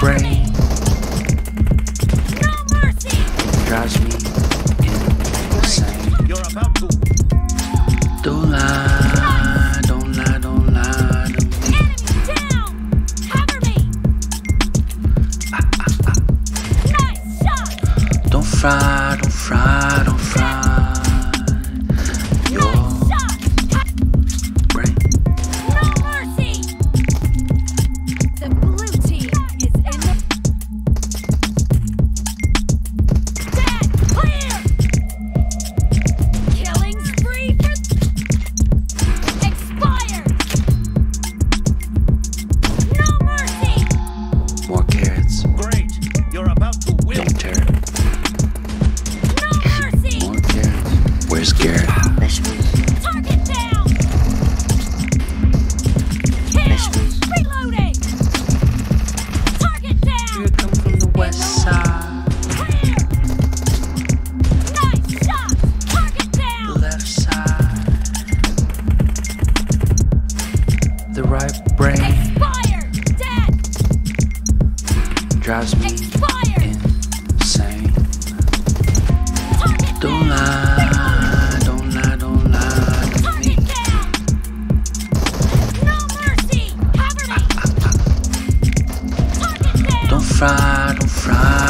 brain No mercy! drives me insane. You're about to. Don't lie, don't lie, don't lie to me. Enemy down! Cover me! Nice shot! Don't fry, don't fry, don't fry your Nice shot! brain. No mercy! The blue team is in the... Dead! Clear! Killing spree for... Expired! No mercy! More carrots, Great. You're about to win. don't tear it. No mercy! More carrots. Where's Garrett? Target down! Kill! Reloading! Target down! Here come from the west side, Clear! Nice shot! Target the down! left side, the right brain Expired! Dead! drives me Expired! insane. Target Don't down! lie, don't lie, don't lie to me. Target down! No mercy! Cover me! Target down! Don't fry, don't fry,